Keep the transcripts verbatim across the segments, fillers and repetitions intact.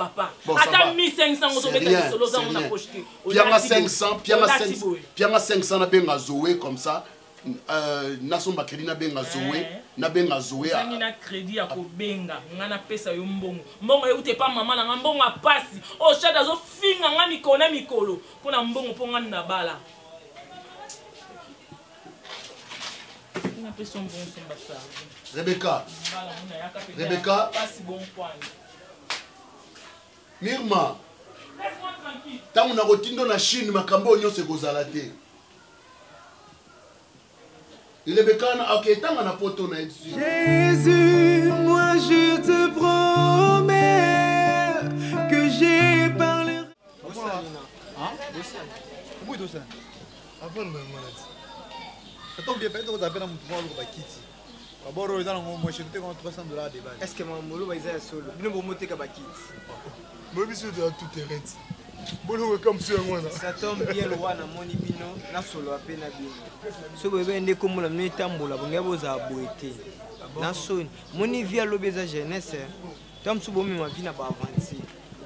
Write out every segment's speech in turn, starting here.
papa. Attends mille cinq cents euros de solo dans mon approche. Pianga cinq cents, Pianga cinq cents na benga Zoé comme ça. Euh, nasomba crédit na benga Zoé, na benga Zoé. Zangi na crédit ya ko benga, ngana pesa yo mbongo. Mbongo yo te pa maman na mbongo a pasi. O chada zo finga nga mikona mikolo. Pona mbongo po ngana na bala. Na pesa mbongo somba ça. Rebecca. Rebecca. Mirma. Laisse-moi tranquille. Tant on a rotindo na Chine makambo nyose kozala te. Rebecca, ok, tant on a poto na dessus. Jésus, moi je te promets que j'ai parlé. Hein? Comment est-ce ça? Avant de me maladie. Attends bien, peut-être que vous avez un mouvement au Bakiti. D'abord, vous avez un mouvement chez nous, trois cents dollars de base. Est-ce que mon molo va être solo? Nous ne monter qu'à Bakiti. Moi, je suis de tout terrain. Bon, comme ça, moi. Ça tombe bien, le roi n'a mon ibino, n'a solo à peine à bien. Ce bébé est comme la nuit tambola, vous n'avez pas à boiter. N'a son, mon vie à l'obéza jeunesse. Tom sous bon, ma vie n'a pas avancé.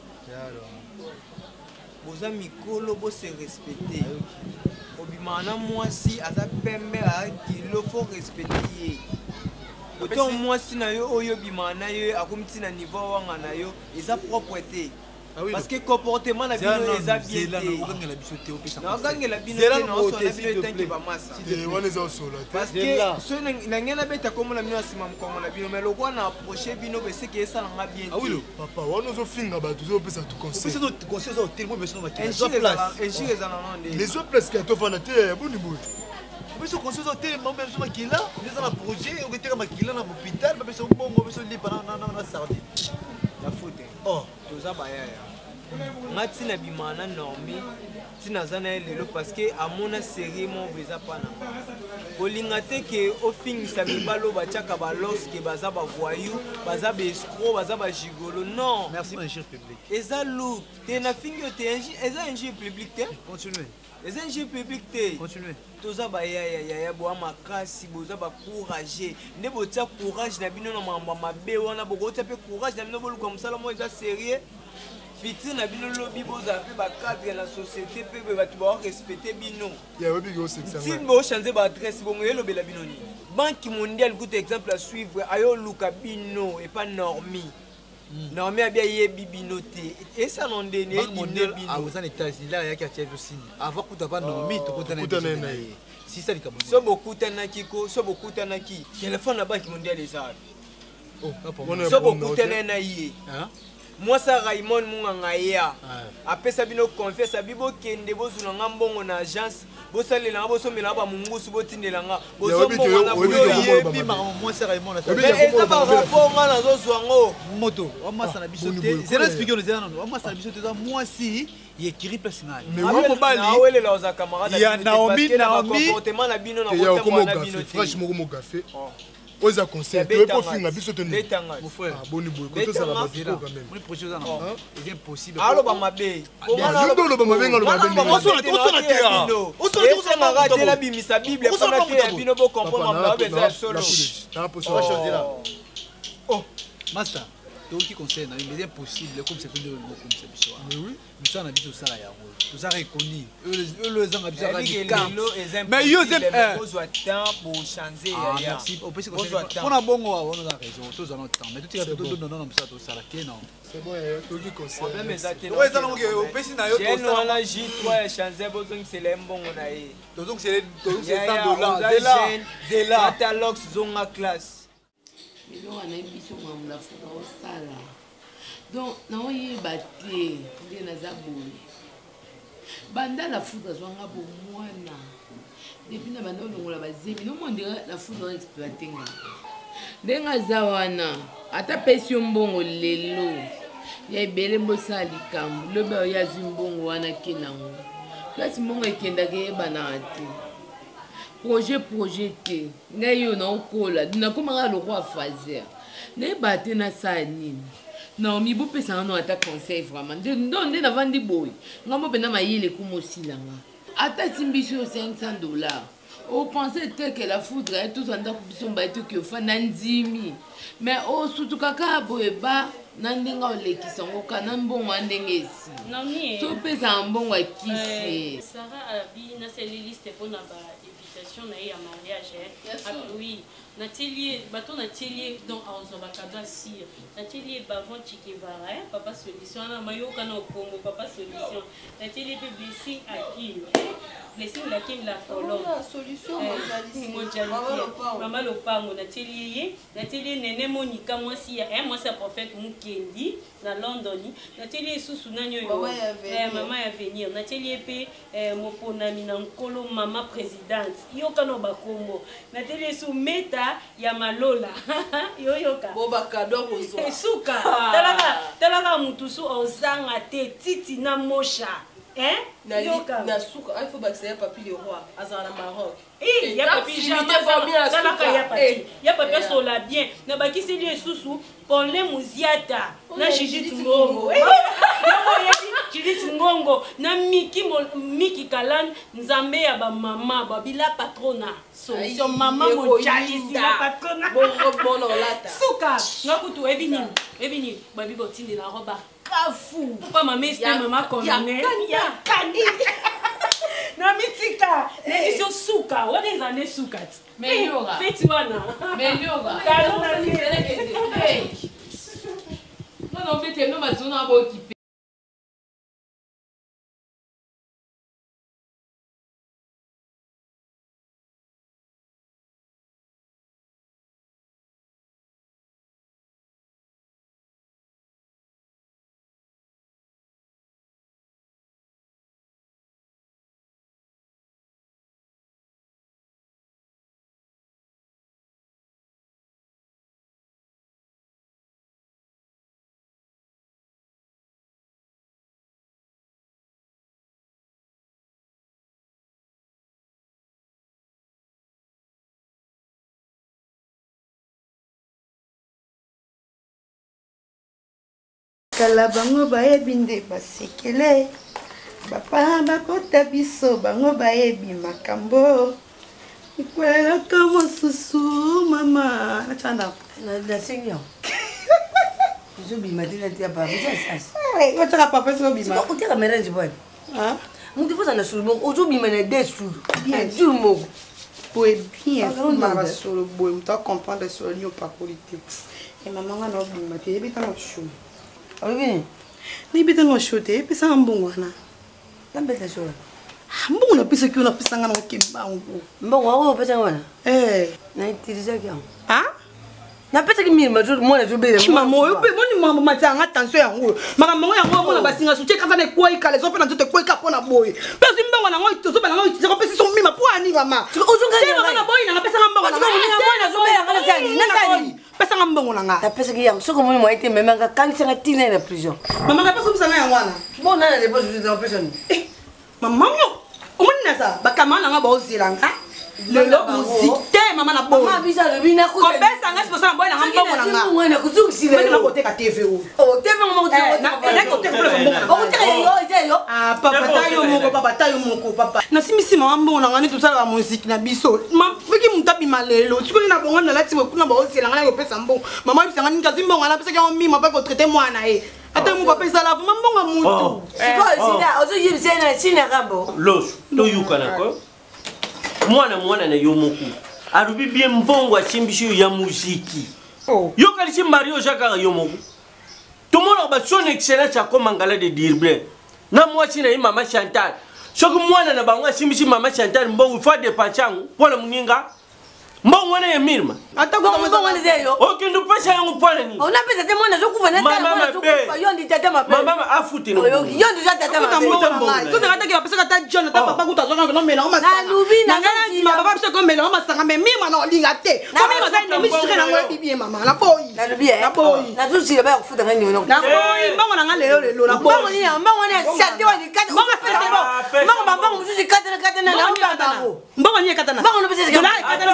Vos amis, colo, vous se respecter. Obimana, moi, si, à sa pembe, il faut respecter. Autant moi, si na yo, oyo bimana yo, à comme si na niveau wangana yo, et sa propreté. Parce que comportement na bino eza bien te. Na oganga la bino te na oso na bino etanki ba massa. Parce que so na ngena beta comme na bino asima mkongo na bino mais le roi na approcher bino be c'est que ça na bien. Ah oui, papa, on nous finga ba tuzo pesa tu conseil. Pesa tu conseil ça tellement besoin ba qui. En place. En chire za na nande. Les autres places que tu fana te boni boy. Mais ce conseil ça tellement besoin qui là, on est dans un projet, on était comme qui là dans l'hôpital, ba besoin bon, on besoin li pendant na na sardine. La faute. Oh, toza ba ya. Mati na bimana normi tina zana lelo parce que amona série mon beza pana olinga te ke ofingisa mibalo bachaka ba lorsque baza ba voyou baza ba escroc baza ba gigolo non merci mon cher public eza lourd te na fingo te eza un jeu public te continuez eza un jeu public te continuez toza ba ya ya ya bo makasi boza ba courage nde botia courage na bino na mamba mabe wana bokotia pe courage na bino boluka musala mo eza sérieux Fiti na bino lobi boza pe ba cadre la société pe ba tu ba respecter bino. Ya obi go section. Si bo changer ba adresse bon yelo bela bino ni. Banque mondiale coûte exemple à suivre ayo luka bino et pas normi. Normi a bien yebi bino te. Et ça non dene bino bino. Ah vous en États-Unis là ya ki a tié aussi. Avant coûte pas normi to coûte na. Si ça li kabon. So beaucoup tanaki ko, so beaucoup tanaki. Téléphone la banque mondiale ça. Oh, so beaucoup tanana yi. Hein? Moi ça Raymond Mungangaya. Après ça bino confiance bibo kende bozuna ngambongo na agence bosalela bosomela ba mungusu botindela nga bosombo na boyebi moi ça Raymond na ça. Mais ça va rapport na zozwango moto. On m'a na bisoté. C'est là expliquer nous non. On m'a na bisoté moi si il écrit personnel. Mais on bali. Na wele la za camarade. Il y a Naomi Naomi comportement na bino na kotemana na bino. Franchement mo café. Oza conseil, tu veux pas finir biso te mon frère. Ah boni boy, quand ça va pas quand même. Mon projet ça non. C'est impossible. Allo ba mabe. Comment allo lo ba mabe ngalo mabe. On se on se na terre. On se on se na rater la bimisa Bible pour na terre bino bo comprendre ma ba za solo. Ça pour ça chose là. Oh, master. Donc qui conseille na mais impossible comme c'est fait de comme c'est biso. Mais oui, mais ça na biso ça la ya. Tout ça reconnu. Eux les gens biso radical. Mais yo c'est besoin temps pour changer ya. Merci. On peut se on a bon on a raison. Tous en temps. Mais tout est tout non non ça tout ça là qui non. C'est bon, tout qui conseille. Problème exactement. Ouais ça non au pesi na yo tout ça. La J trois changer besoin c'est les bon na ye. Donc c'est donc c'est cent dollars. C'est là. C'est là. Catalogue zonga classe. Mais là, on a mis sur la foudre au sala. Donc, on y est battu, on est dans la boule. Banda la foudre, on a beau moine. Depuis que on a basé, nous on dirait la foudre exploitée. Denga zawana, ata pession bongo lelo. Ya belle mossa likam, le ba ya zimbongo wana kinango. Place mongo ekenda ke banati. Projet projeté ngai yo na okola dina komanga le roi fazer ne baté na sanine non mi bo pesa no ata conseil vraiment de ndonde na vandi boy ngamo pena mayele kumosilanga ata simbiso cinq cents dollars o pensez que la foudre est tout en biso ba to que fa nandimi mais o surtout kaka boy ba na ndenge olekisa ngo kana mbongo andenge esi nani topesa mbongo akisi Sarah abi na c'est liste pour na ba invitation na ya mariage ah oui na telier bato na telier donc azo ba cadeau si na telier bavon Chikevara papa solution na mayoka na Congo papa solution na telier pe blessing Akim blessing la Kim la Colombe solution mondialité mama lopango na telier na telier nene monika mwasi ya moi c'est prophète Mukendi na London na telier susu na nyoyo eh mama ya venir na telier pe moponami na nkolo mama présidente yoka no bakombo na telier su meta ya malola yoyoka bo bakado kozo suka talaka talaka mutusu ozanga te titi na mosha hein yoka na suka il faut baxer papi le roi azana Maroc eh ya papi jamais talaka ya papi ya papi sola bien na bakisi li susu ponle muziata na Judith Ngongo Judith Ngongo na Miki Miki Kalan nzambe ya ba mama babila patrona solution mama mojalisi la patrona bon lata suka ngakutu ebini ebini babi botinde la roba kafu papa mama este mama colonel ya kani na mitika édition suka wana ezane suka melhora feti wana melhora kalo na hey non non mais tellement ma zone abo occupé kala bango bayebi nde basekele bapa bakota biso bango bayebi makambo ikwelaka mosusu mama nachanda nasengi yango ezobima te na tia papa otaka papa ezobima oteka mélange bwana mutu foza na solo moko ozobima na deux jours na jour moko boye bien maka solo boye moto acomprendre solo nio pakoli te e mama nga na obima te yebi tanga sho Obi, ni bita no shote, pesa mbongo wana. Tambeta showa. Mbongo na pesa kiona pesa ngana okimba ngo. Mbongo wao pesa wana? Eh, na itiliza kya. Ah? Na pesa ki mimi majo mwana jo bele. Chima moyo pe moni mambo matanga attention yango. Maka mbongo yango mona basinga suche kata na kwa ikale zo pe na zote kwa ikapona boy. Pesa mbongo na ngo zo pe na ngo itiliza pesa so mima po ani mama. Ozunga ni mama na boy na pesa mbongo na. Mwana zo bele ngana tani. Na tani. Pesa mbongo na nga. Na pesa ki yango soko moni mwaite mema nga kanisa na tina na prison. Mama na pesa pesa na wana. Bona na deposit de pesa ni. Eh. Mama nyo. Omoni na za bakamana nga ba ozilanga. Lelo musite mama na boy. Mama bisa le bina ko. Ko pesa nga siposa boy na nga mbongo na nga. Mwana kuzungisi le. Na kote ka T V o. Oh, T V mama kuzungisi. Na na kote ko mbongo. Oh, teka yo, teka yo. Ah, papa tayo moko, papa tayo moko, papa. Na simisi mama mbongo na nga ni tusala ba musique na biso. Ma fiki mutabi malelo. Tikoni na bongo na lati we kuna ba osela nga yo pesa mbongo. Mama bisanga ni kazi mbongo na pesa ka mimi mapa ko traiter mwana e. Ata mu papa sala fu mbongo mutu. Siko sina, ozo yibise na china kambo. Los, to yuka nako. Mwana mwana na yomoku. Arubi bien mbongo achimbisho ya muziki. Oh. Yo kalichi Mario Jaka yomoku. Tumona ba son excellent cha ko mangala de dirble. Na mwachi na mama Chantal. Soko mwana na banga chimbishi mama Chantal mbongo fa de pachangu pona muninga. Mbongo wana ya mirma. Ata ko mbongo wana zeyo. Okay ndo pesa yangu pona ni. Ona pesa te mwana zo kuva na tata mwana zo kuva yondi tata mape. Mama afuti no. Yondi za tata mape. So na tata pesa ka ta John ta papa kuta zo na mela o masanga. Na lubi na ngana ma papa pesa ko mela o masanga me mi mwana olinga te. Ko mi maza ndo mi shire na ngwe bibi mama. Na boy. Na lubi eh. Na boy. Na tusi le ba kufuta ngani wono. Na boy mbongo na ngale lelo lelo na boy. Mbongo ni mbongo ni sate wani kata. Mbongo pesa mbongo. Mbongo mbongo mususi kata na kata na na mbongo. Mbongo ni kata na. Mbongo no pesa kata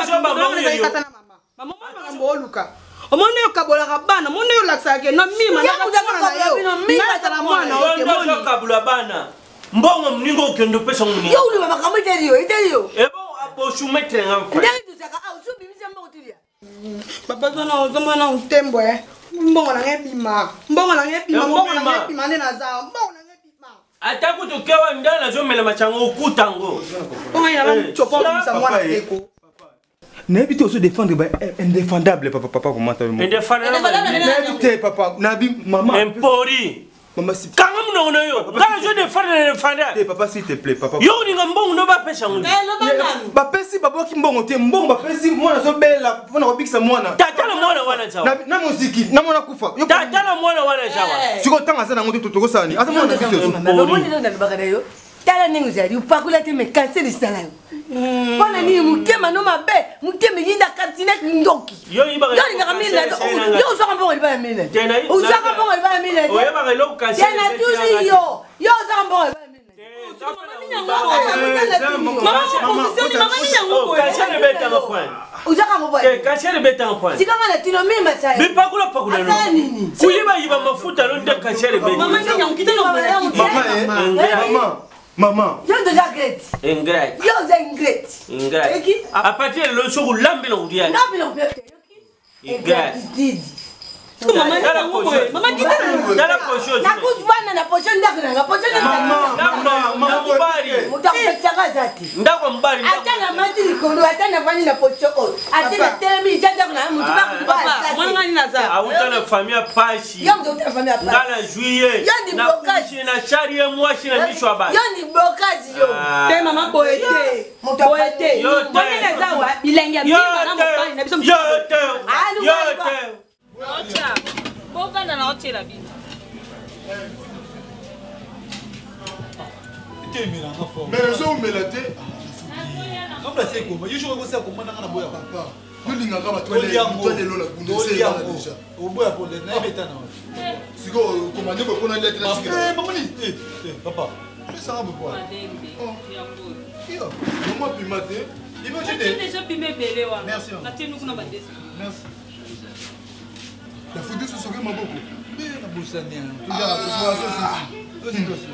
na. Mama mama mboluka. Omone yo kabola kabana, omone yo laksa ke no mima na kabona na yo. Mima tala mwana oke moni. Yo kabula bana. Mbongo mningo kendo pesa muni. Yo uli baba kama iterio, iterio. Ebo abo shumetre ngam fa. Ndani tusaka au subi misa mbongo tilia. Papa zona ozoma na utembo eh. mbongo na ngai bima mbongo na ngai bima mbongo na ngai bima nde naza mbongo na ngai bima ata kutokewa nda nazomela machango okutango mbongo yana chopo bisa mwana teko nayebi te défendre ba indéfendable papa papa comment ça indéfendable papa nabi maman empori maman si kanga muno na yo kanga je défendre indéfendable eh papa s'il te plaît papa yo ni ngambongo no ba pesa ngoni ba pesi babo ki mbongo te mbongo ba pesi mwana so bela pona ko bikisa mwana tata la mwana wana zawa na muziki na mwana kufa tata la mwana wana zawa siko tanga sana ngoto toko sani asa mwana biso mbongo ndo ndabakada yo tala ningu zali upakula te me cancel sala yo wana ni mutema no mabe mutema yinda katinat ndoki yo ibaka yo ninga mila yo usaka mbongo libaya mila usaka mbongo libaya mila oye baka lo cancel tena tuzi yo yo usaka mbongo libaya mila uzaka mobile kashele beta point sikanga na tino mimba cha bipakula pakula lo kuyiba yiba mafuta lo nde kashele beta mama nyanya ukitelo mama maman yo déjà great ingrat yo déjà great ingrat a partir de lo so lambela udia lambela udia ingrat Mama ndala ngwe mama ndala ndala posho na kuzwana na posho ndakuna na posho mama mama mama mbari mutakutaka zati ndako mbari atana matiri kondo atana vani na posho o atana telemi janda kuna mutaba papa mwana ngani naza awutana famia pashi yo ndo utana famia pashi ngala juillet yo ndi blocage na chari ya mwashi na mishwa ba yo ndi blocage yo te mama boete boete yo te mwana naza wa bilenge bima na mopani na biso yo te yo te Ocha, boka na oche la bina. Mais zo melate. Comme ça c'est comment? Je joue comme ça comment na boya papa. Yo linga kama twele twele lola kundese ya déjà. Au boya pour les na beta na. Siko commandé ko na lettre siko. Eh mamani. Eh papa. Je ça va boya. Yo, maman pimate. Il va te déjà pimé belé wa. Merci. Na tenu kuna ba desi. Merci. La photo se souvient beaucoup. Mais la bossa n'est un. Tu as la bossa aussi. Aussi aussi.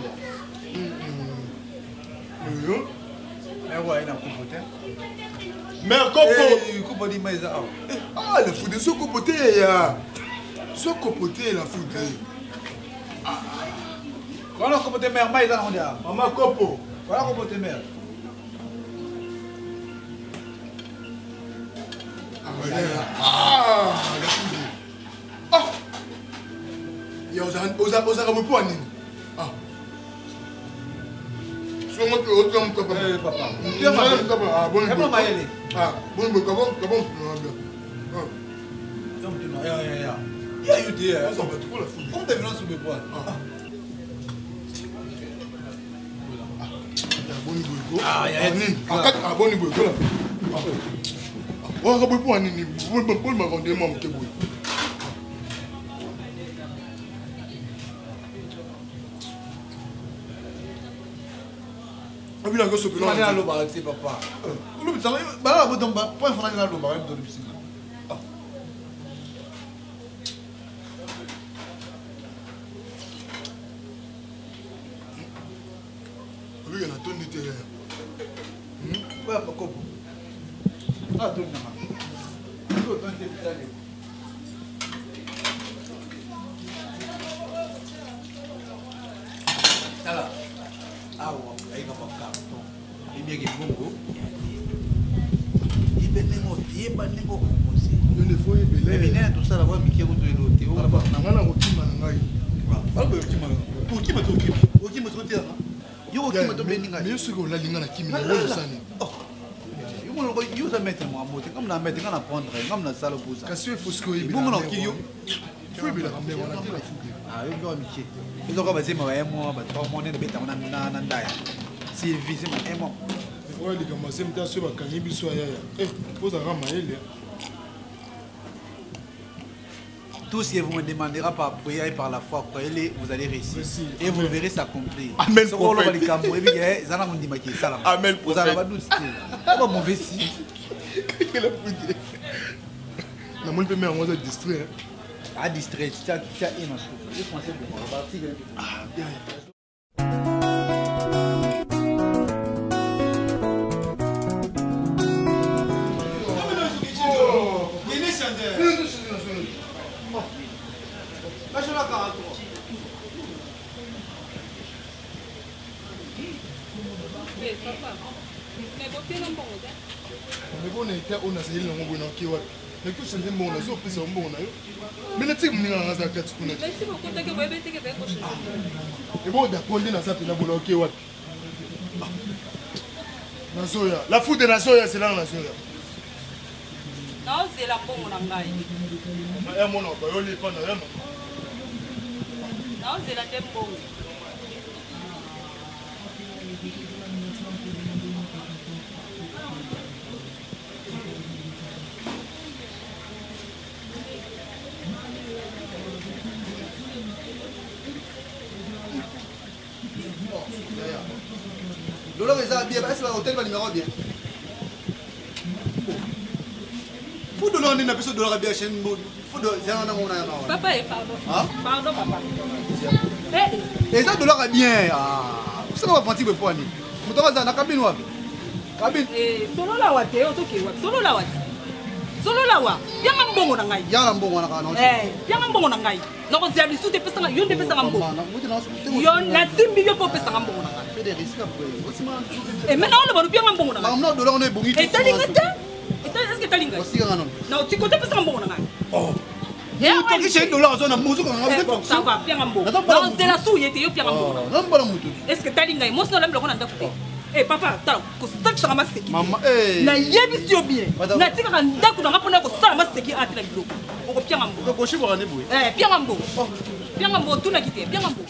Yo. Mais ouais, il a compoté. Mais copo. Eh, copo di mais ah. Ah, la photo se compoté ya. Se compoté la photo. Ah. Quand on compoté mère mais on dit. Maman copo. Voilà compoté mère. Ah, la photo. Ah! Ya oza oza oza kama kwa nini? Ah. Sio mtu wote mtu papa. Eh papa. Ndio mama papa. Ah, bon. Kama maele. Ah, bon bon kabon kabon tunaambia. Ah. Donc tu n'as ya ya ya. Ya you there. Ça va trop la foule. Comment tu viens sur mes poils? Ah. Bon boy. Ah, ya nini? Ah, bon boy. Ah. Oh, ka boy pour nini? Bon bon pour ma rendre moi mke boy. Abi la goso pelo. Mane alo ba ti papa. Ulu bitanga ba la bodon ba point fana na lo ba em do bisina. Ah. Abi na tondi te. Hmm? Ba ba kopo. Ah tondi na. Ko tondi bitale. Tala. Awa, aí vai para cartão. E me bongo. E benengo, e benengo com você. Yo ne foi belé. Mais bien tout ça là, mi qui route le hotel. Na ba na ngana ngotima na ngai. Fala ba yotima. Ukima to ukima. Ukima to tena. Yo ukima to beninga. Mais yo siko la linga na kimi na yo sani. Yo mo ko yo za mettre moi moté comme na mettre ngana prendre, comme na sala buza. Kasi fosco ibi. Bongo na ki yo. Foi bila kambe wana te la fude. Ah, yo go mi qui. Ils ont commencé ma moi ba trois mois de beta na na na ndaya. Sylvie c'est ma moi. Ouais, les gars, c'est m'ta sur bakangi biso ya ya. Eh, posa rama ele. Tout ce que vous me demanderez par prière et par la foi, croyez-le, vous allez réussir. Et vous verrez s'accomplir. Amen. Amen. Vous allez pas douce. Pas mauvais signe. Quelle la foudre. La monde peut me en distraire. À distraire, tu as tu as une chose. Je pensais que on va partir. Ah bien. Eh, papa. Mais bon, t'es non bon, hein? Mais bon, on était on a essayé de nous voir qui va. Mais que changer bon, on a zopé ça bon, mais le type n'y a rien à faire. Mais si vous comptez que vous avez été que vous avez et bon, d'accord, on a ça, on a bon, qui va. Nazoya, la foudre de Nazoya, c'est là Nazoya. Non, c'est la bonne on a gagné. Eh mon nom, on n'est pas dans la. Non, c'est la tempo. Lolo reza bien, est-ce que l'hôtel va numéro bien? Faut de l'on est un dollar bien chez nous. Faut de c'est un mon âme. Papa, pardon. Hein? Pardon, papa. Eh, et ça dollar bien. Ah, vous savez pas pour poani. Vous t'en vas dans cabine ou cabine? Eh, solo la wate, auto ke wate. Solo la wate. Solo la wa. Bien mbongo na ngai. Ya mbongo na kana. Eh, bien mbongo na ngai. Noko zia lisu te pesa yo te pesa mbongo. Yo na simbi yo po pesa mbongo na ngai. C'est des risques après. Et maintenant on le va bien mbongo na ngai. Maman dollar on est bongi. Et tali ngata? Et tali est-ce que tali ngata? Aussi ngano. Non, tu comptes pesa mbongo na ngai. Oh. Vous toquez chez dollar zone muzu ko ngam. Ça va, bien mbongo. Non, c'est la souille te yo bien mbongo. Non, pas mutu. Est-ce que tali ngai? Moi sinon la mbongo na ndakute. Eh papa, tala ko sala sala maseki. Maman, eh. Na yebi sio bien. Na tika ka ndaku na ngapona ko sala maseki atila biloko. Oko pia ngambo. Ko shibo kana boye. Eh, pia ngambo. Pia ngambo tuna kite, pia ngambo.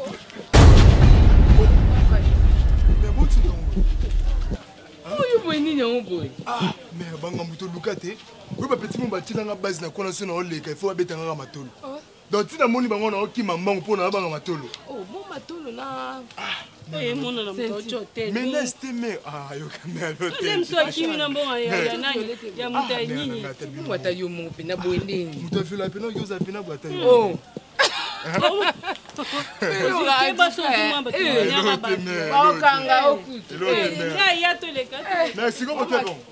Mais bon tu donc. Oyo boy ni nyango boy. Ah, mais banga muto lukate. Oui ba petit mon batila nga base na kona sona oleka, il faut abeta nga matolo. Donc tina moni bango na okima mbango pona banga matolo. Oh, bon matolo na. Eh, mon na mtoto hotel. Mais neste mais ah yo kamera l'hôtel. J'aime ça qui na bon ya nani ya muta nyinyi. Mwata yo mo pena boendeni. Muta fila pena yo za pena bwata yo. Oh. Merci, comment tu es bon?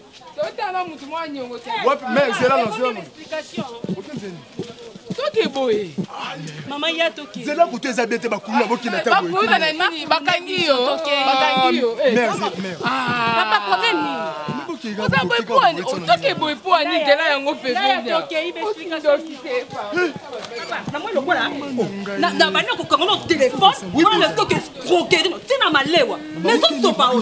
Mama ya toki. C'est là que tu es habité bakuna bokina ta boy. Bakuna na nini bakangi yo. Bakangi yo. Merci, merci. Papa problème ni. Oza boy poani, otoke boy poani de la yango pe venda. OK, il explication. Na moi lokola. Na na bana ko kongo no téléphone. On le stock escroquer. Tina malewa. Mais ça so pas.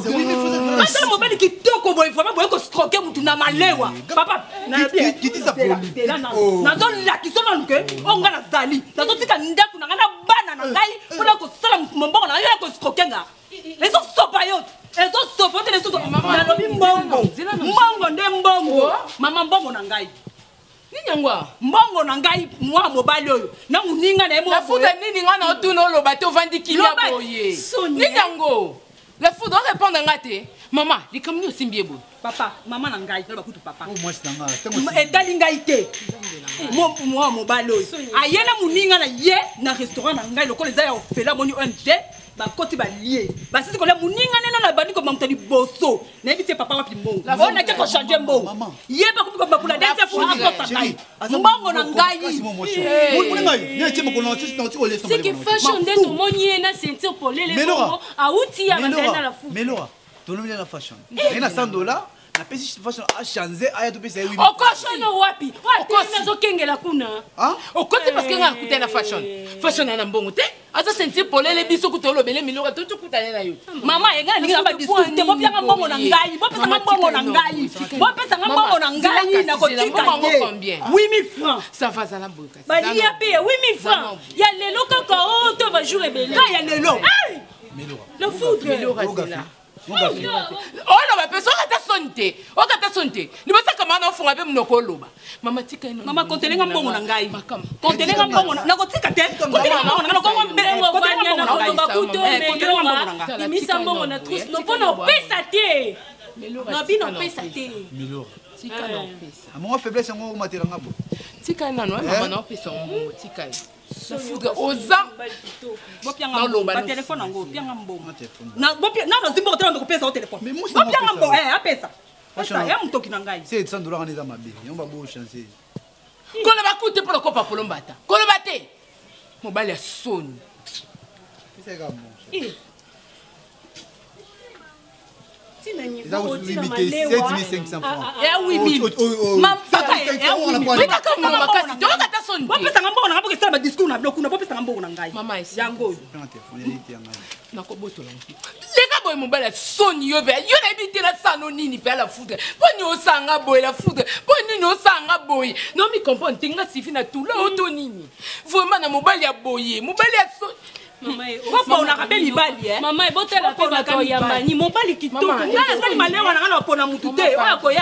Ata mo bani kitoko boy faut boy ko escroquer mutu na malewa. Papa, na bien. Qui dit ça pour lui? Na don la qui sont que on ga na zali. Na to tika ndaku na ngana bana na ngai. Pona ko sala mbongo na yo ko escroquer nga. Les autres sont pas yo. Les autres sont pas les autres. Na lobi mbongo. Mbongo nde mbongo. Mama mbongo na ngai. Ninyangwa. Mbongo na ngai mwa mobali oyo. Na muninga na emo. La foudre nini ngana otuna oloba te ovandi kilia boye. Ninyango. La foudre répondre ngate. Maman, likamni osimbi ebo. Papa, maman na ngai, loba kutu papa. Oh moi c'est nga. Etali ngai te. Mo mwa mobali oyo. Ayena muninga na ye na restaurant na ngai lokolo za ya ofela moni O M G. Ba koti ba lié. Ba sisi ko la muninga nena na bani ko mamtali boso. Na ebite papa wapi mbongo. On a ke ko changer mbongo. Ye ba ko ba kula dance pour apporter ngai. Mbongo na ngai. Mbongo ngai. Ne timo ko na tisi na tiko le c'est que fashion de to moni na ceinture pour les les bongo. A outi ya bazana la fou. Melora. Tonomi na fashion. Et na cent dollars. Na pesi fashion a changer aya to pesa huit. Okoshono wapi? Wapi nazo kengela kuna? Ah? Okoti parce que nga kuta na fashion. Fashion na mbongo te. Aza senti polele biso kutolo bele milora to to kutana na yo. Mama yenga ninga ba discuter bo pya mbongo na ngai. Bo pesa mbongo na ngai. Bo pesa mbongo na ngai na ko tika. huit mille francs. Ça va ça la boka. Ba liya paye huit mille francs. Ya lelo kaka o to ba jour ebele. Ya lelo. Melora. Le foudre. Melora c'est là. Oh non, mais personne n'a sonné. On a sonné. Nous pensons que maintenant on fait un peu de coloba. Maman tika ino. Maman contenez un bon mon angai. Contenez un bon mon. Na ko tika te. Contenez un bon mon. Na ko ko mbele ngo vanya na ko ba kuto me. Imisa mbongo na trousse. No pono pesa te. No bino pesa te. Melora. Tika no pesa. Amo faiblesse ngo matira ngabo. Tika na no maman no pesa mbongo tika. La foudre aux âmes. Bopianga mbongo, ba téléphone ngo, pianga mbongo. Na bopia na no zimbo tena ndo pesa au téléphone. Bopianga mbongo, eh, apesa. Pesa ya mtoki na ngai. C'est cent dollars neza mabe. Yomba bo chance. Kola ba kuté pour le copa pour lombata. Kola baté. Mobile ya soni. C'est comme Eh. eza limité sept mille cinq cents francs. Eh oui, oui. Maman, tokaka mbongo makasi. Tokaka ta sonde. Bopesanga mbongo nanga bokesala ba discours na bloku na bopesanga mbongo na ngai. Mama esi yango. Nakobotola. Leka boy mobile soni yo be. Yo na ebite la sano nini pe la foudre. Poni osanga boy la foudre. Poni no sanga boy. Non mi comprendre tinga sifi na tout la auto nini. Vraiment na mobile ya boye. Mobile ya so Mama e papa on a rappelé libali eh. Mama e botela pe bato ya mani mobile kitoko. Na sali malewa na ngana pona mutu te. Oya ko ya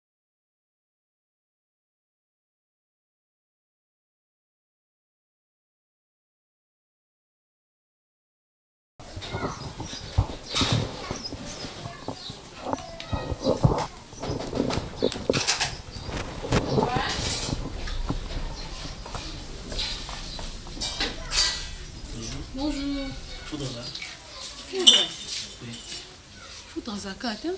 Bonjour. Foudre là. Foudre. Oui. Foudre en zakat, hein?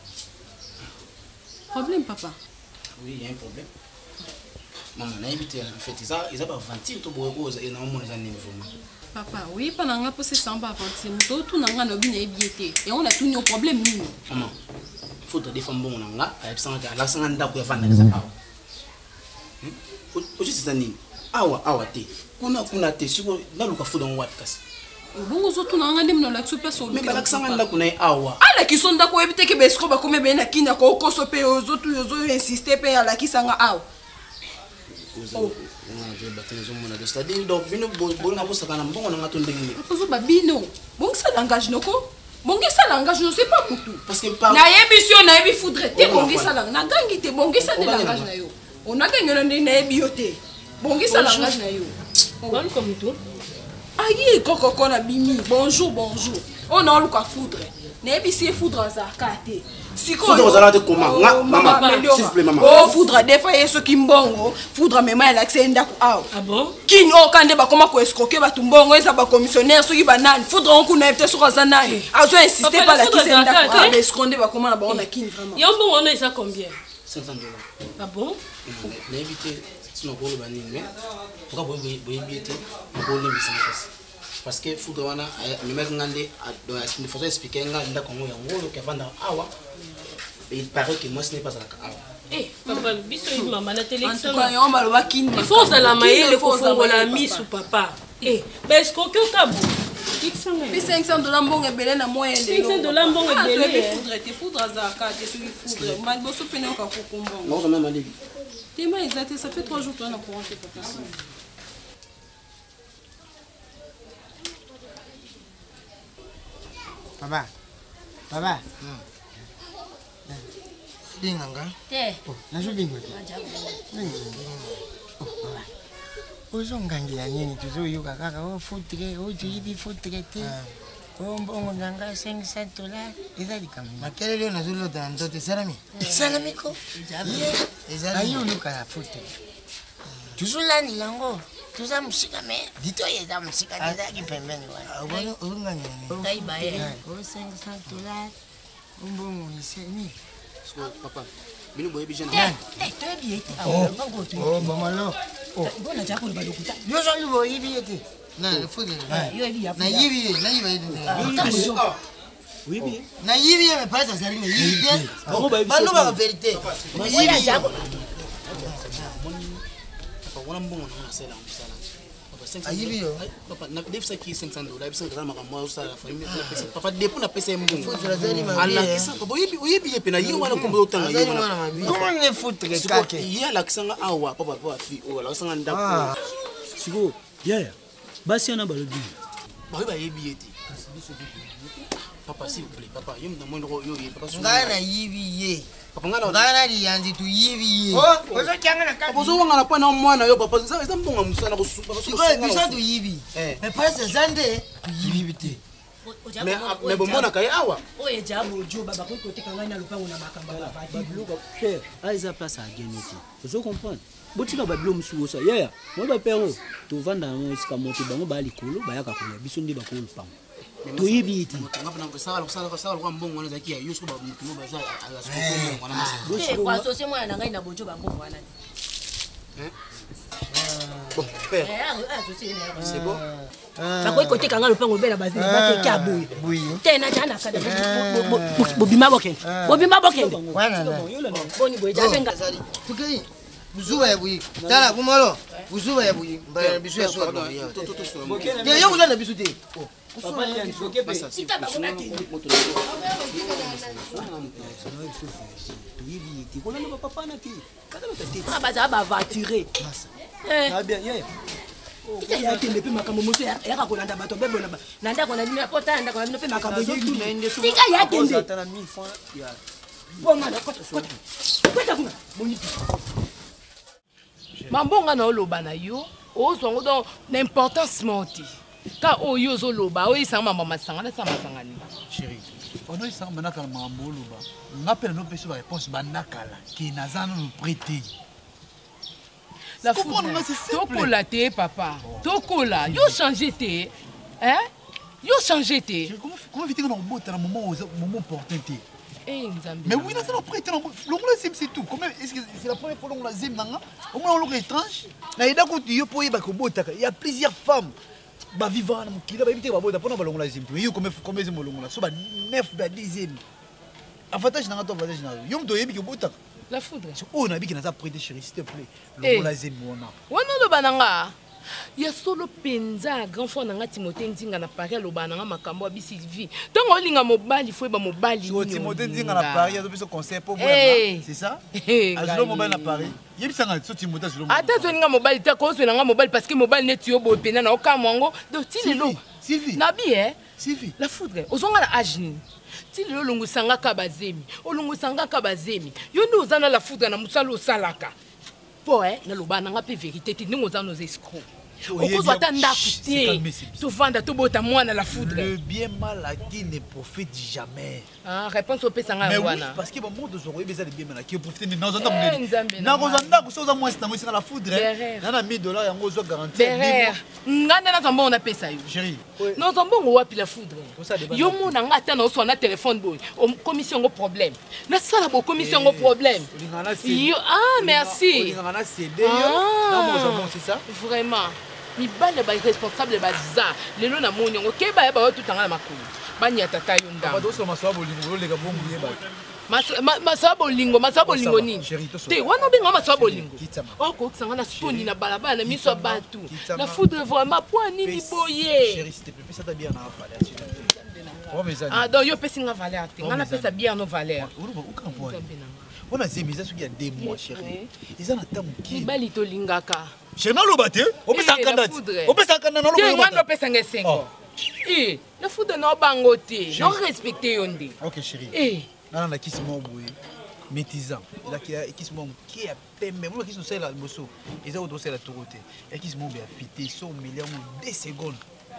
Problème, papa? Oui, il y a un problème. Maman, on a évité en fait. Ils ont pas ventilé tout pour cause et non, on les a niveau. Papa, oui, pendant que posé sans pas ventilé, tout tout n'a pas bien évité et on a tout nos problèmes. Maman, foudre des femmes bon là, avec ça, la sangue d'accord vendre les apparts. Aujourd'hui c'est ça ni. Awa awa te. Kuna kuna te siko na luka foudre en wat kasi. Bongo zoto na ngande mno la tsupe so. Mais balak sanga nda kuna awa. Ala ki sonda ko ebite ke besko ba kome be na kinda ko ko so pe ozoto yozo insister pe ala ki sanga awa. Oh, on a dit battre zo mona de c'est-à-dire donc vino bo na bosa kana mbongo na ngato ndenge. Ozo ba bino. Bongo ça langage noko. Bongo ça langage no c'est pas pour tout. Parce que par na yebision na yebi foudre te bongo ça langage. Na gangi te bongo ça de langage na yo. On a gagné na yebi yo te. Bongo ça langage na yo. Bon comme tout. Aïe, coco qu'on a bimi. Bonjour, bonjour. On a le quoi foudre. N'est-ce pas foudre à zakate. Si foudre aux alades comment? Maman, s'il vous plaît, maman. Oh, foudre des fois, il y a ce qui m'bongo. Foudre, mais moi, l'accès est d'accord. Ah bon? Qui n'ont quand débat comment qu'on escroquer, bah, tout bon, et ça va commissionnaire, ceux qui banane. Foudre, on connaît peut-être sur un zanane. Ah, je insiste pas là, qui c'est d'accord. Ah, mais escroquer, bah, comment là-bas, on a qui vraiment? Et on bon, on a ça combien? cinq cents dollars. Ah bon? On a évité. Sinon, on va aller mais pourquoi vous voyez bien on va aller parce que foudre wana me mettre ngande dans la façon expliquer ngande ndako ngo yango ke vanda awa il paraît que moi ce n'est pas ça awa eh papa biso yi mama na télé en tout cas on va le voir kin il faut ça la maille le ko la mise ou papa eh mais est-ce que ka bo cinq cents dollars mbongo belé na moyen de cinq cents dollars mbongo belé foudre te foudre azaka te sur foudre mbali boso pene ka kokumbongo non même aller Tima, ça fait trois jours que tu as courant chez papa. Papa, papa. Dinganga. Te. Oh, nazo dingo. Oh, papa. Uzongangira nini tuzoyuka kaka o futre, o jibi futre te. O mbongo nanga cinq cents dollars. Ezali kamina. Makelele nazo lota ndote salami. Salami ko. Ezali. Ayo luka la futre. Tuzulani lango. Tuza musika me. Dito yeza musika ndaki pembeni wana. Ubona urungangira nini? Dai bae. O cinq cents dollars. Mbongo iseni. Papa, bino boye bijana. Eh, toi bien. Oh, oh, maman là. Oh. Bona jako le badokuta. Yo so lu boye biete. Na le fude. Yo ebi ya. Na yibi, na yibi. Oui bien. Na yibi me pasa sali me yibi. Bano ba vérité. Na yibi jako. Papa, wana mbongo na sala msala. Ayibi yo. Papa, na devisa ki cinq cents dollars, bisa kama kama usala famille. Papa, depo na pesa mbongo. Ala kisa, papa, yibi yibi yepe na yibi wana kumbe utanga yibi. Comment ne foutre kake? Iya la kisanga awa papa papa fi o la kisanga ndako. Siko, yeah. Basi ana balobi. Ba ba yibi yeti. Papa s'il vous plaît, papa, yum na mwendo yo yo papa. Ngana yibi ye. Papa ngana ngana di yanzi tu yibi ye. Oh, ozo kyanga na kaka. Ozo wanga na pa na mwana yo papa, za za mbonga musana ko su papa. Siko biso tu yibi. Mais pas ça zande tu yibi bité. Mais mais bon mona kai awa. Oye jabo jo baba ko kote kanga na lupango na makamba ba vadi. Bablo père, aiza place à gagner. Vous comprenez? Botika bablo musuo sa. Yeah, moi ba père o. To vanda no sika moto bango ba likolo ba yaka ko biso ndi ba ko lupango. To yibi iti. Ngapa na kusala kusala kusala kwa mbongo wana zakia yusko ba mtu ba za ala siko wana masa. Eh kwa so se mwana ngai na bojo bango wana. Eh? Bon, père. C'est bon. bakoki koteka nga lopango obe na bazini baseki ya boye te na jana kada bobima bokende bobima bokende boni boye jabenga tukei buzuba ya buyi tala kumalo buzuba ya buyi mbaya bisu ya soa ya yo kula na bisu te papa ni anjoke pe sita bakona ke tuyibi ti kona na papa na ti kada bakati ah baza ba voiture eh ah bien yeah ita yakende mpe makambo mosu yaka kolanda bato bebona na ndako na bino pota na ndako na bino mpe makambo tika yakende bomana kota kota kota kuna bonipi mambonga na oloba na yo ozwango donc l'importance monti ka oyo ozoloba oyisanga mambo masanga na sama sangani chérie ono isanga manaka mambo oloba ngapela no pesa ba réponse banakala ki nazana no prêter. La foudre, tokola te papa, tokola, yo changé te, hein? Yo changé te. Comment comment vite dans moment dans moment moment opportunité. Eh Nzambi. Mais oui, ça va prêter le monde c'est tout. Comment est-ce que c'est la première fois qu'on la zim nanga? Au moins on étrange. Na ida ko yo po yeba ko botaka. Il y a plusieurs femmes. Ba vivant na mukila ba ibite ba bota pona ba longola zim. Yo comme comme zim longola. So ba neuf ba dixième. Avantage nanga to avantage na yo. Yo mto yebi ko botaka. La foudre. Oh, on a vu qu'il n'a pas prêté, chérie, s'il te plaît. Le la zémona. Wana lo bananga. Ya solo penza grand frère nanga Timothée Nzinga na Paris lo bananga makambo abi Sylvie. Tango olinga mobali fo ba mobali. So Timothée Nzinga na Paris, ya biso conseil pour moi. C'est ça? Azolo mobile na Paris. Yebisa nga so Timothée azolo. Ata zoninga mobali ta ko so nanga mobali parce que mobali neti yo bo pena na okamwango. Do tilelo. Sylvie. Nabi eh? Sylvie. La foudre. Ozonga na agni. Tili olongo sanga kabazemi, olongo sanga kabazemi. Yo ndo ozana la foudre na musalo salaka. Po eh na loba nanga pe vérité ti ndingo ozana nos escrocs. Okozwa ta ndaku te. To vanda to bota mwana la foudre. Le bien mal acquis ne profite jamais. Ah, réponse au pesanga wana. Mais oui, parce que bon monde ozoro ebeza le bien mal acquis profite na ozanda munene. Na ozanda ko soza mwasi na mwasi na la foudre. Na na mille dollars yango ozo garantir. Ngana na zombo na pesa yo. Chérie. Non zombo wapi la foudre. Yo mona ngata na oso na téléphone boy. Commission ngo problème. Na sala bo commission ngo problème. Yo ah merci. On a cédé yo. Non moi c'est ça. Vraiment. Mibale ba responsable baza lelo na moni ngo keba ya ba tutanga na makulu banya tata yo ndanga ba doso maswabo lingo lega bongo yeba maswabo lingo maswabo lingo nini te wana benga maswabo lingo oko kusanga na soni na balabala na miso batu la foudre vraiment point nini boye chérie s'il te plaît ça ta bien na valeur s'il te plaît ah donc yo pesi nga valeur te ngana pesa bien no valeur on a zemiza soki ya deux mois chérie ils en attendent qui bali to lingaka chérie na loba te opesa kanda opesa kanda na loba te ngana opesa ngesengo eh la foudre no bango te no respecter yonde OK chérie eh nana na kisi mo boye métisant il a qui a kisi mo qui a pembe mo kisi so la boso eza odo se la torote ya kisi mo be afité so million deux secondes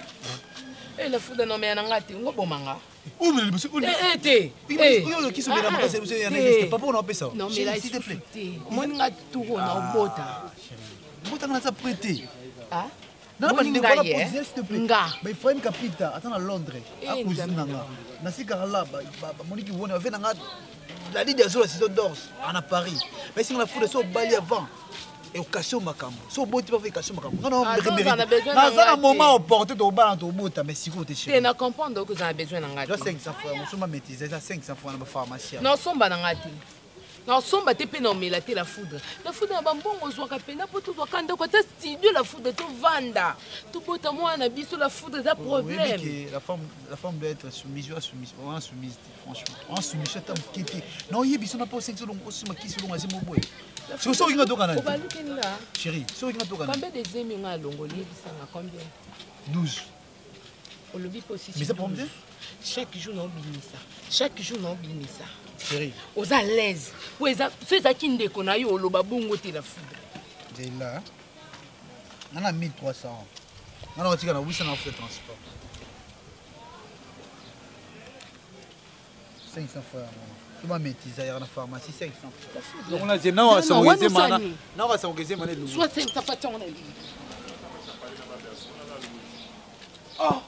eh la foudre no me na ngati ngo bomanga oh mais monsieur eh te eh yo kisi me na mo se ya n'existe pas pour on appelle ça non mais là s'il te plaît mo nga turo na obota bota na ça prêter ah non mais ndeko la poser s'il te plaît mais frère capita attends à Londres à cousine nanga na sika là ba moniki wona va na la ligne azul saison d'or à Paris mais si on la foule so bali avant et occasion makambo so boti pas occasion makambo non non na ça un moment opportun to bala to bota mais si ko te chérie tu na comprendre que vous avez besoin nanga je cinq cents francs on ma maîtriser ça cinq cents francs na pharmacie non somba nanga ti non somba te pe na omela te la foudre la foudre na bambongo zwaka pena po to zwaka ndako ta studio la foudre to vanda to bota mwana biso la foudre za problème oui la femme la femme doit être soumise ou soumise on soumise franchement on soumise ta mkiti non yebi so na po cinq long osima kisi long azimo boy so so inga doka na chérie so inga doka na combien de zemi nga longo yebisa na combien douze olobi po six mais ça combien chaque jour na obinisa chaque jour na obinisa chérie aux à l'aise oui ça c'est ça qui ndeko na yo loba bongo te la foudre de là on a mille trois cents on a tika na huit cents na frais de transport cinq cents francs tu vas maîtriser à la pharmacie cinq cents francs donc on a dit non ça on dit mana non ça on dit mana soit cinq cents pas on a dit oh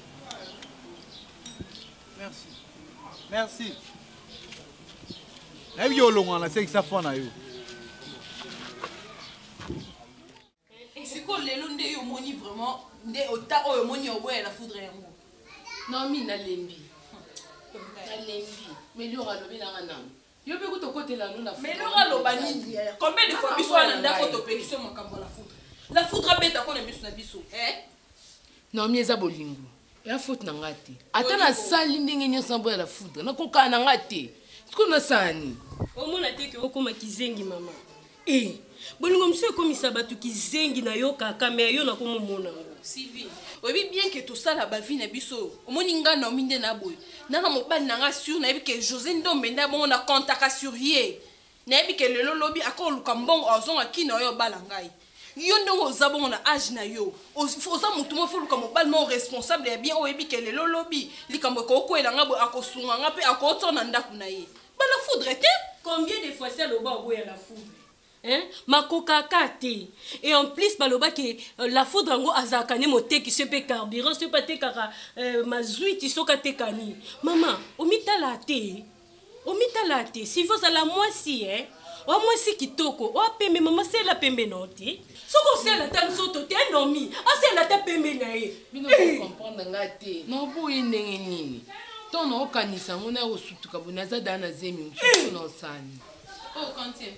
merci. nayebi olongo na cinq cents francs na yo siko lelo nde yo moni vraiment nde ota oyo moni oboya la foudre yango non mi nalembi nalembi melio alobi nanga nango yo mpe kutokotela no la melio aloba nini combien de fois biso wana ndako topekisa makambo la foudre la foudre abeta ko na biso na biso eh non mi eza bolingo ya faute na nga te ata nasali ndenge nyonso boya la foudre nakokana na nga te siko nasani omona te ke okoma kizengi mama eh bolingo mosu ekomisa bato kizengi na yo kaka me yo nakomomona ngo Sylvie oyebi bien ke tosala bavi na biso omoni nga na omi nde na boye nana mobali na nga sur nayebi ke José Ndombe nde bongo na kontaka sur ye nayebi ke lelo lobi akoluka mbongo azonga kina oyo obala ngai yo ndenge oza bongo na age na yo oza motu mo foluka mobali mo responsable ya bien oyebi ke lelo lobi likambo ekokwela nga boye akosunga nga mpe akotona ndako na ye bala foudre te combien de fois ça loba oboya la foudre hein makoka kate et en plus baloba que euh, la foudre ngo azakane moteki se pe carburant se pate kaka euh, mazuiti soka tekani mama omitala te omitala te si vous ala mwasi hein o mwasi kitoko o pembe mama c'est la pembe noti soko c'est la tam soto te nomi a c'est la ta pembe na ye bino comprendre nga te no boye ndenge nini ton no kanisa ngona o sutuka bonaza dana zemi mfuko no sani oh quantième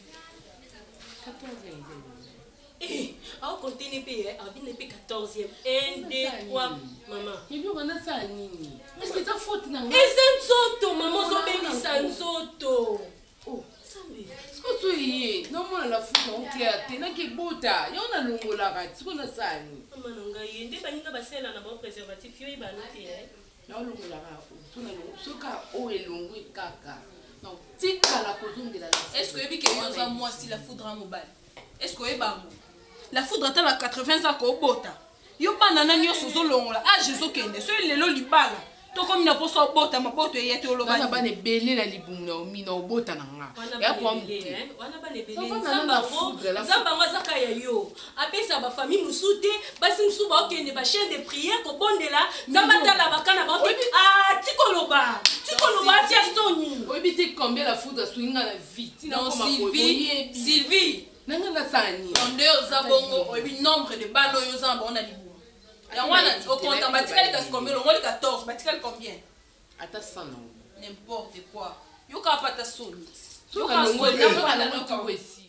eh au contenu p a bien p quatorzième un deux trois maman il y a ça nini est-ce que ça faute na nga et nzoto maman zo baby sa nzoto oh sambe siko so yi no mona la futa on kia te na ke bota yo na longola ka siko na sani maman nga yende baninga basela na ba préservatif yo ibano te eh na longola ka so na longo soka o elongwe kaka non tika la kozongela est-ce que ebi ke yoza moi si la foudre mobile est-ce que ebango la foudre ta la quatre-vingts ans ko bota yo bana na nyoso zo longola ah jeso kende so lelo libala to comme na poso bota maboto yete oloba na bane belé na libunga omi na bota na nga ya kwa mti wana bane belé nzamba ngo nzamba ngo zaka ya yo apesa ba famille musute basi musuba okende ba chaîne de prière ko bondela nzamba tala bakana ba ah tikoloba tikoloba tia soni obité combien la foudre swinga la vite non Sylvie Sylvie nanga na sani onde ozabongo obi nombre de balo yo zamba on a libu ya wana au compte batikali kasi combien le ngoli quatorze batikali combien ata cent n'importe quoi yo ka pata soni yo ka ngoli na no ka wesi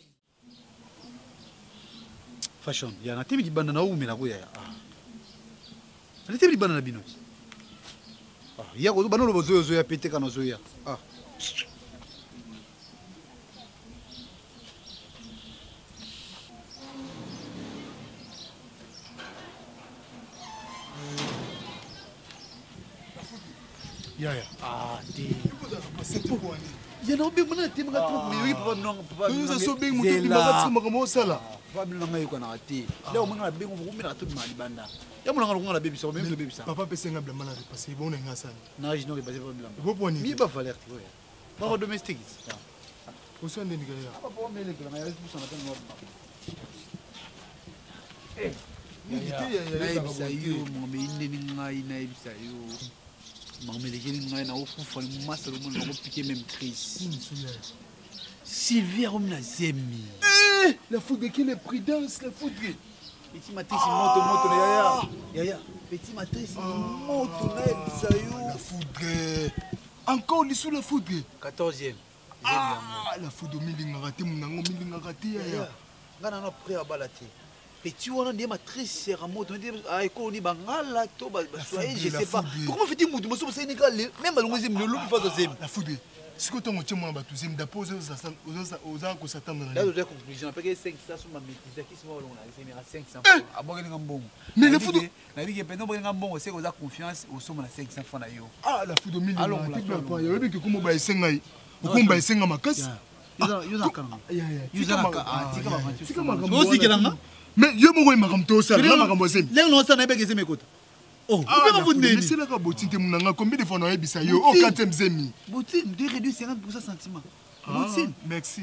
fashion ya na temi libanda na umela ko ya ah na temi libanda na bino ah ya ko banolo bozo zo ya pete kana zo ya ah ya ya ah di c'est pourquoi ya na obe mona te mga trop mais papa non papa nous ça so bing mutu bi baka tsima kamo sala papa bino nga yuko na te leo mona bing ko kumira to mali banda ya mona nga ngala baby so même baby sa papa pese nga blama na repasser bon nga sana na je no repasser pas blama bo poni mi ba valeur tu vois ba domestique ça o so ndeni gaya papa mele que nga yesu sana tan ngor eh ya ya ya yo mo me inde nga ina ibisa yo mamelekeli ngai na okufa masa lo mona kopike même crise Sylvie rom na zemi eh la foudre qui est prudence la foudre petit matisi moto moto na yaya yaya petit matisi moto na ibisa yo la foudre encore lisou la foudre quatorzième ah la foudre milinga raté munango milinga raté yaya ngana na prêt abalati petit wana ndiye matrice sera moto ndiye aiko ni bangala to ba soyez je sais pas comment fait-il mutu moso c'est nika même balongo zemi le lobi fazo zemi la foudre siko tongo tshemo ba tuzemi d'apo oza oza oza ko s'attendre là de conclusion après cinq cents sur ma maîtrise qui sont balongo na zemi à cinq cents aboka nga mbongo mais la foudre na biki pendo boka nga mbongo c'est oza confiance au somme na cinq cents francs na yo ah la foudre mille alors la quoi yo biki kumo ba esenga yi ukomba esenga makasi yuza yuza kana ya ya yuza ka tika ba tika makambo osi kelanga mais yo moko makamto ça la makambo zemi lelo no sana ebeke zemi kota oh vous pouvez vous dire c'est là ka botite munanga combien de fois na ebisa yo au quatrième zemi botine de réduire cinquante pour cent sentiment botine merci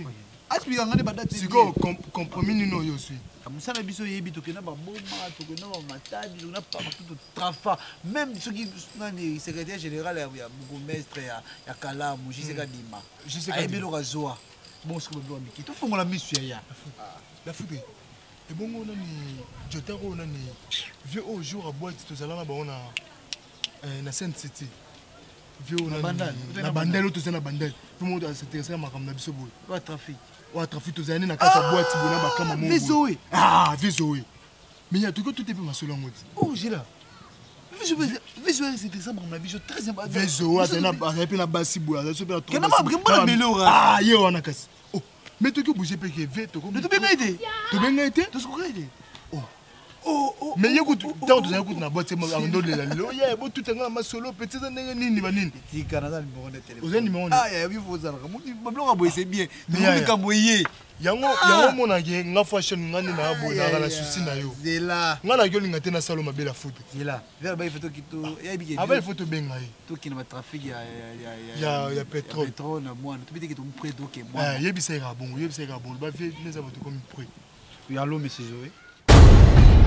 explique ngani badate siko compromis nino yo aussi musala biso yebi tokena baboma tokena bamatadi tokena partout trafa même soki nani secrétaire général ya bourgmestre ya kalamu jiseka dima ayebi eloko azwa bon soki babilo miki tofongola misu ya ya lafupe ebongo nani jotaro oyo nani vieux au jour à boîte tozala na bango na Sainte City vieux na bandel oyo toza na bandel mpe moto asinteresa makambo na biso boye wa trafic wa trafic tozala nde na kati ya boîte bona bakama mo visowe ah visowe mais ya toki tote mpe masolo yango ti oh jila visowe c'est ça makambo na biso très important visowe azali mpe na basi boye azali mpe na kena mabrimbo mele ora ah ye wana kasi oh mais toki obouge mpe ke ve toko tobenga ete tobenga ete tosukoka ete mais ye kutu ntango tozali kutu na boîte andolela lelo ye botuta nga na masolo peti eza ndenge nini banini tika naza numéro de téléphone oza numéro ah ya bi fozalaka babiloko boye c'est bien mais likambo ye yango yango monake nga fashion nga nde na boyaka na susi na yo zela nga naki olinga te nasala mabe la foto zela vers bayi foto kito yebike abai foto benga ye tokina ba trafic ya ya ya pétrole pétrole na mwana tobite ke tompré doke mwana yebisa ka bongo yebisa ka bongo ba vie neza bato comme près oui allô monsieur Zoé